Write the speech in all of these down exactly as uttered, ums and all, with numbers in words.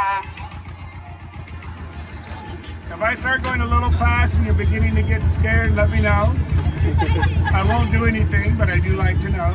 If I start going a little fast and you're beginning to get scared, let me know. I won't do anything, but I do like to know.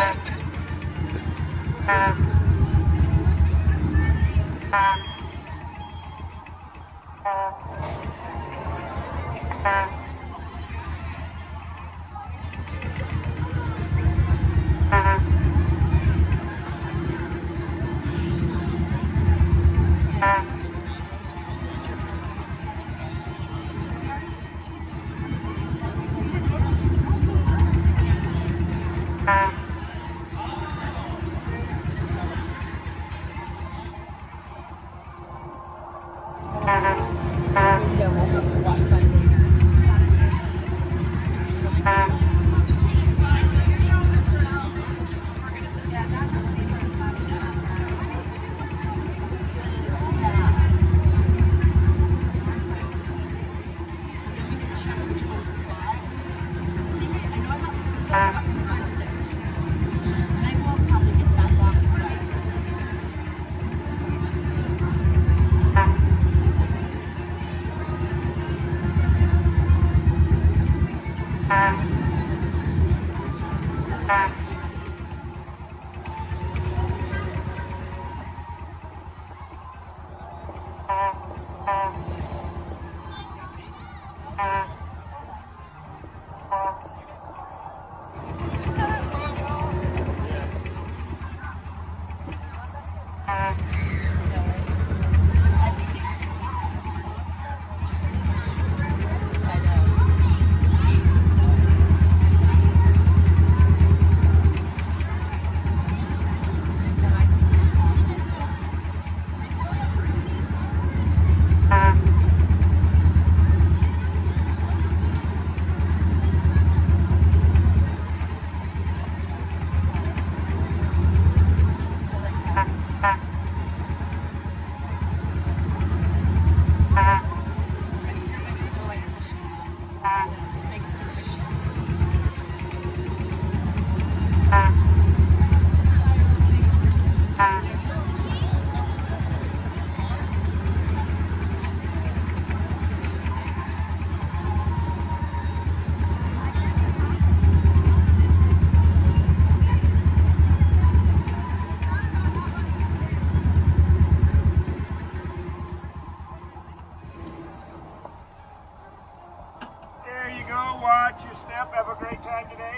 Watch your step. Have a great time today.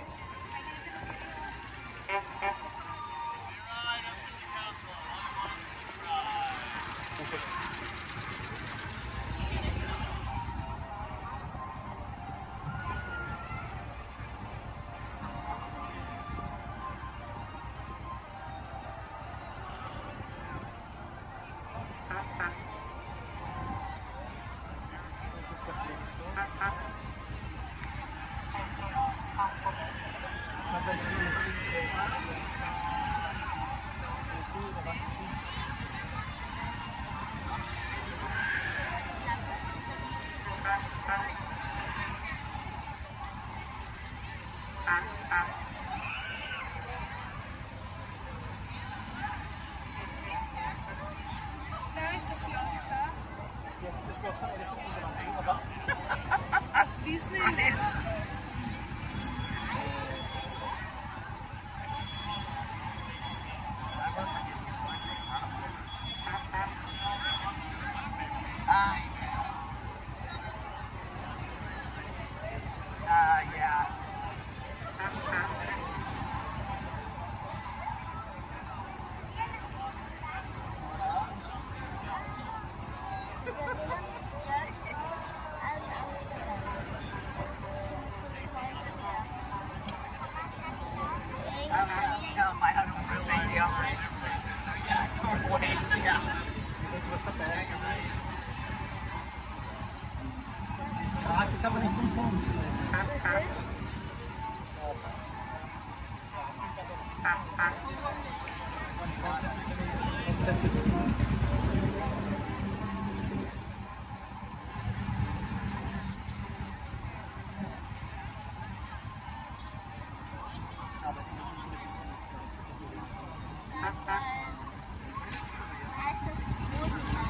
Das Disneyland. Ist aber nicht umsonst. Das war, als das große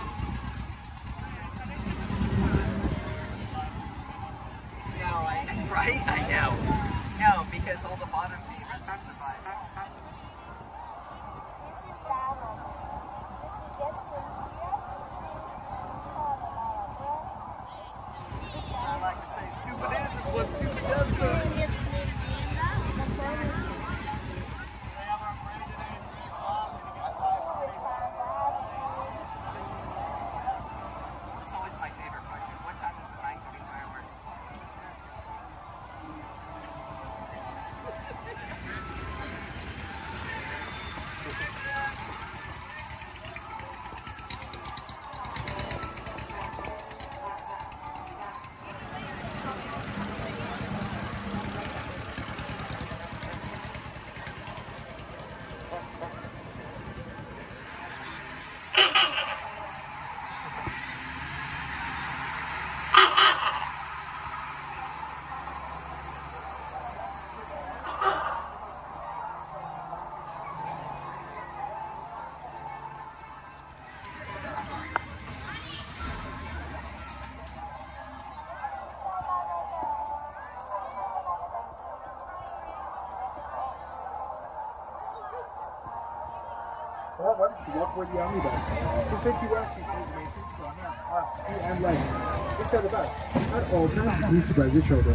one, you walk with the Omnibus. For safety rest, you use the main seat for arms, feet, and legs. Inside the bus, at all times, you please surprise your children.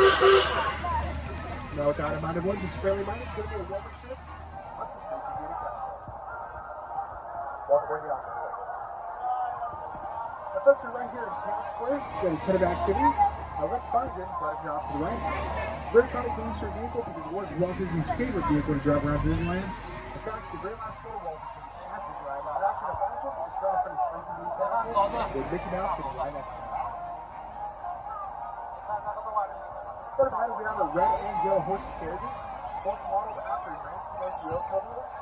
Now, with that amount of one, just fairly minor, it's going to be a welcome trip up to safety gate castle. Walk with the Omnibus. Now, folks, we're right here in Town Square. We've got a ton of activity. Now, let's find it right up here off to the right. Very iconic Main Street vehicle because it was Walt Disney's favorite vehicle to drive around Disneyland. In fact, the very last photo Walt Disney at Disneyland was actually a photo of the strong for the Central Plaza with Mickey Mouse sitting right next to him. But behind we have the red and yellow Horseless Carriages, both modeled after nineteen ninety Omnibus.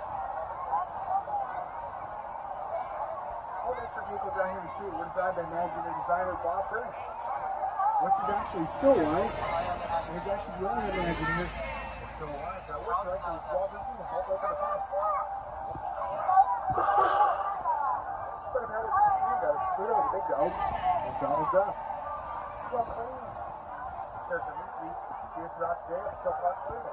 All Main Street vehicles out here in the street were designed by imagineer designer Bob Burry, which is actually still alive. And he's actually the only Imagineer that's still alive that worked directly with Walt Disney to help open the park. But I've had it to see that it's clear like a big dog and Donald Duck. We've got plenty of character meets here throughout the day at Central Plaza.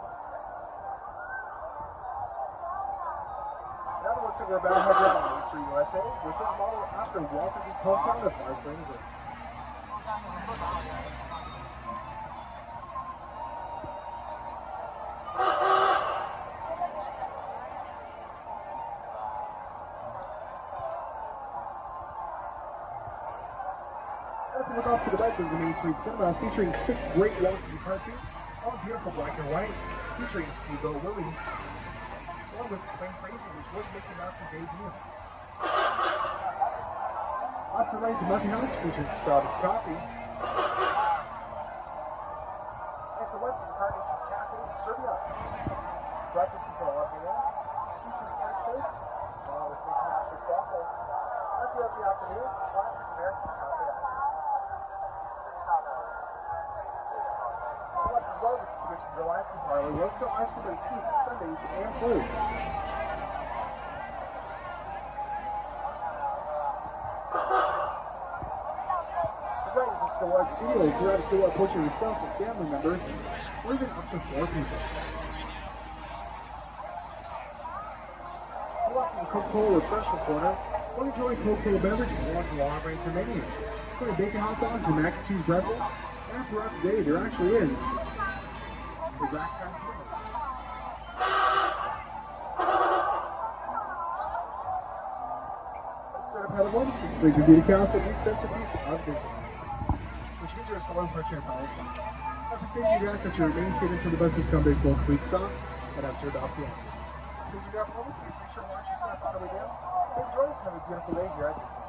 Now it looks like we're about to head down Main Street, U S A, which is modeled after Walt Disney's hometown of Horseless Carriages. Look off to the right, there's the Main Street Cinema featuring six great Walt Disney cartoons, all beautiful black and white, featuring Steamboat Willie, along with Plain Crazy, which was Mickey Mouse's debut. Off to the right is Muffin House, featuring Starbucks Coffee. And to the left is the Carnation Cafe, Serbia. Breakfast until eleven a m, featuring French toast, along with Mickey Mouse waffles. And throughout the afternoon, classic American cafe hours. As well as a tradition grill ice cream parlor, will sell ice cream on sweet Sundays and floats. The right is a silhouette studio. You can grab a silhouette portrait of yourself, a family member, or even up to four people. The left is a Coca-Cola refreshment corner. Or enjoy a Coca-Cola beverage and walk along right to the menu. Including bacon hot dogs and mac and cheese breakfasts. And throughout the day, there actually is the racktime toilets. Let's start up head one. This is the Beauty Castle, the centerpiece of Disneyland, which means you're a salon portrait of Alice. After safety, you ask that you remain seated until the buses come back for a complete stop, and after the off the end. Please you grab a moment, please make sure to watch yourself on the way down. Enjoy this have a beautiful day here at Disneyland.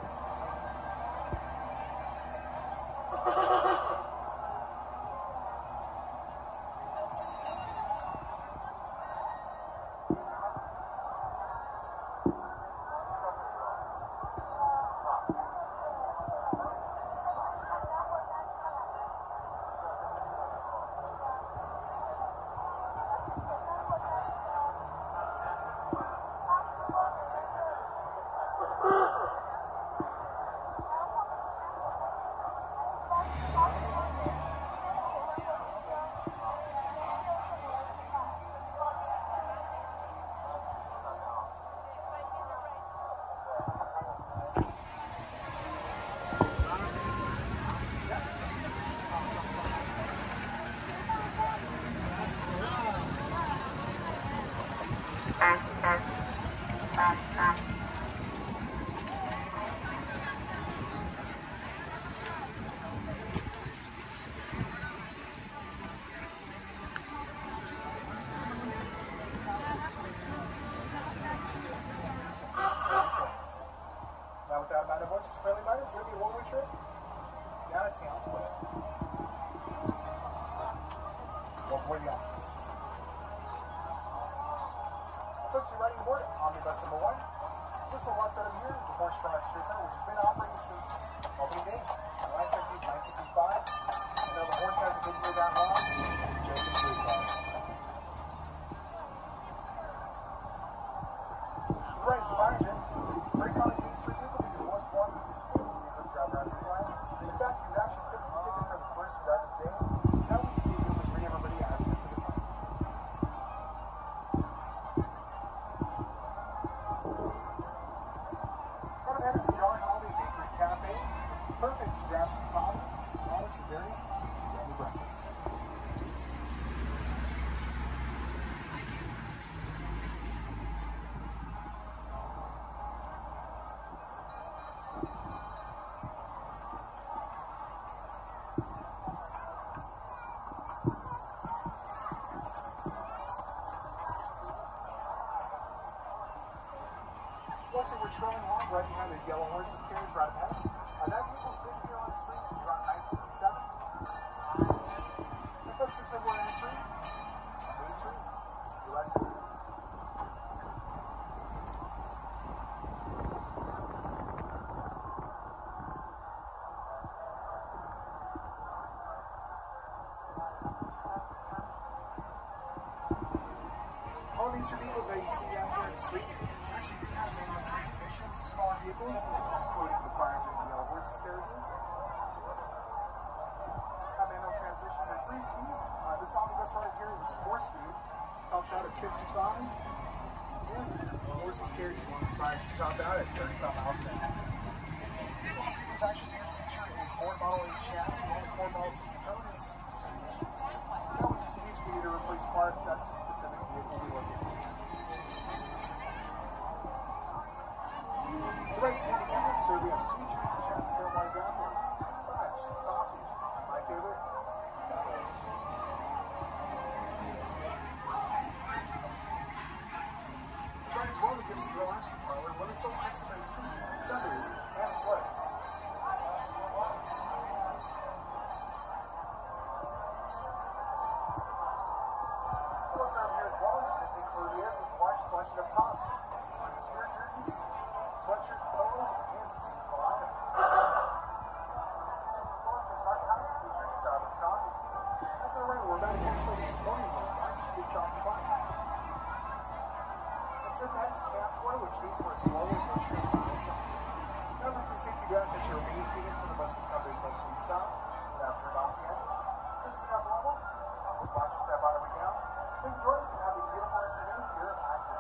Now with that amount of just fairly minor, it's going to be a one-way trip down at Town Square. Welcome to the office. Folks, you're riding aboard Omnibus number one. Just a lot better here is the Horse Drive Streetcar, which has been operating since opening day, July seventeenth, nineteen fifty-five. And now the horse has a big way down long, just a streetcar. To the right is the fire engine. Very common Main Street vehicle because most Walt Disney's favorite vehicle to drive around Disneyland. And in fact, you would actually typically take it for the first drive of the day. That was the easier to bring everybody as to the park. trailing along right behind the yellow horseless carriage right ahead. Uh, that vehicle's been here on the street since around nineteen eighty-seven. If that's six oh four Main Street, Main Street, U S A All these are vehicles that you see out here in the street actually do have manual transmissions, smaller vehicles, including the Carriage and the yellow horseless carriages. Have manual transmissions at three speeds. Uh, this Omnibus right here is four speed. Tops out at fifty-five. And the horseless carriage is one five top out at thirty-five miles an hour. This Omnibus actually do feature a Ford Model eight chassis and a Ford Model T components. Now we just needs for you to replace part. That's the specific vehicle we look into. Tonight's candy cameras serve we have sweet treats such as caramelized apples, fudge, toffee, and my favorite, apples. Tonight as well, we give some real ice cream parlor, one of some ice cream Sundays, and splits. Selection of tops, spirit jerseys, sweatshirts, polos, and seasonal items. So like this market house, we drink Starbucks coffee. That's our way. We're about to catch like a morning one. I just get shopping fun. Insert that in scan score, which means we're slowly approaching the final stop. Remember, for safety guys, that you're remain seated until the buses come to the complete stop without turned off yet. Just be up level. Just watch your step on every down. Thank you for joining us and have a beautiful rest of your day here at Disney.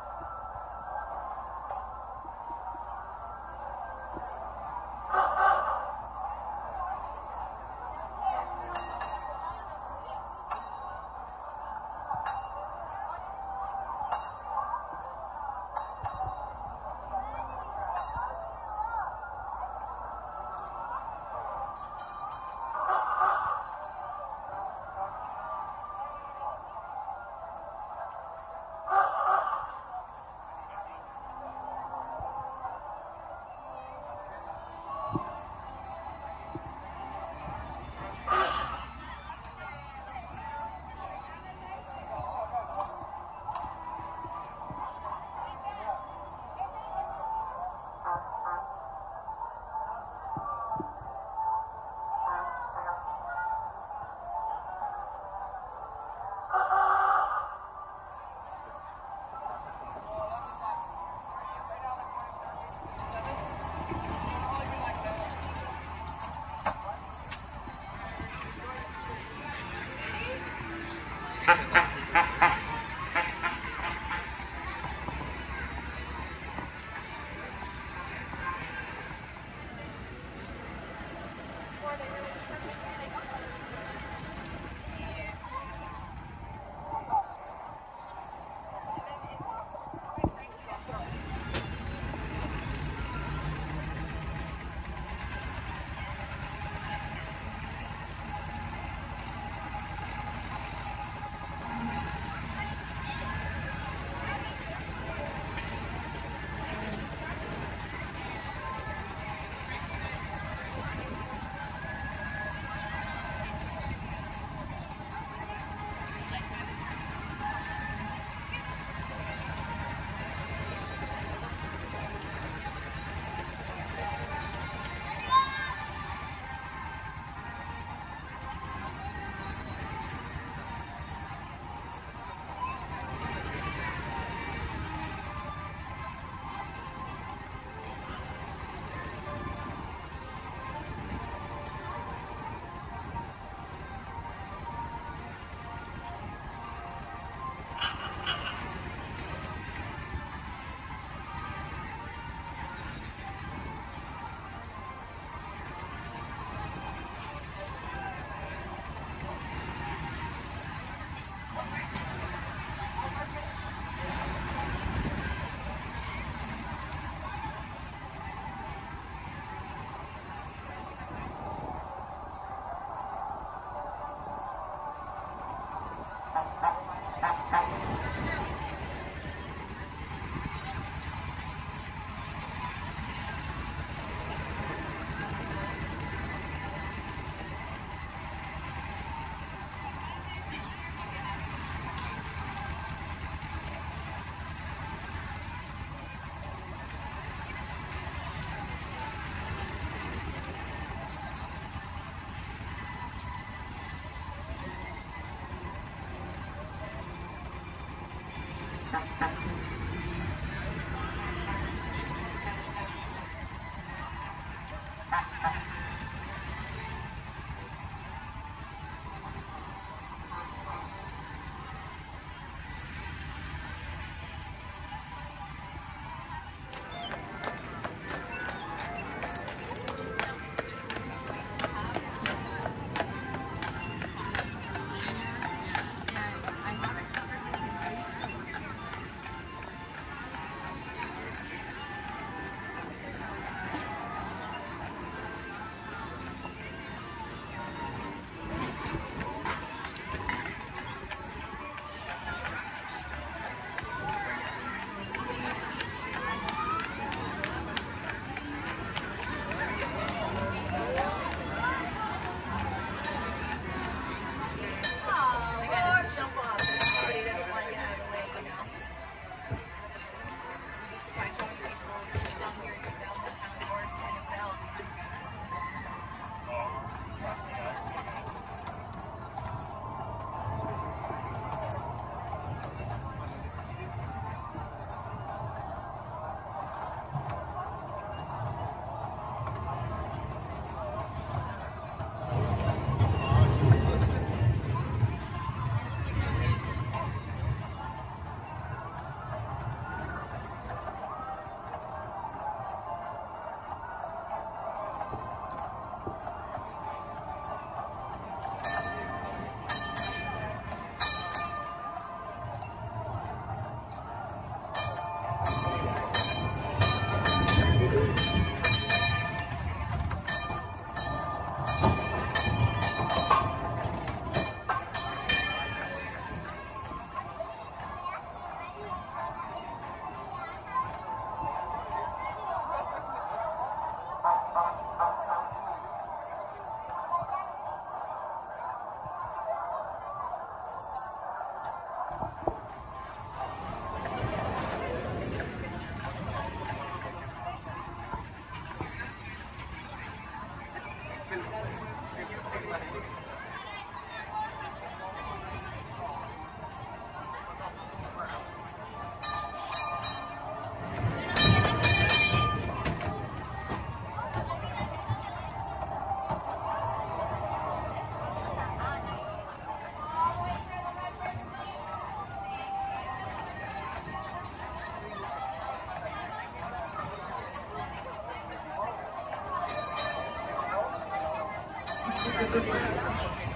Thank you.